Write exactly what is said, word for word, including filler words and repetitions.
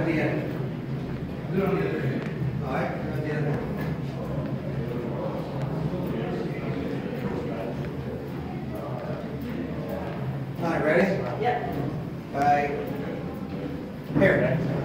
at the end. Do it on the other end. All right, at the end. All right, ready? Yep. Bye. Here.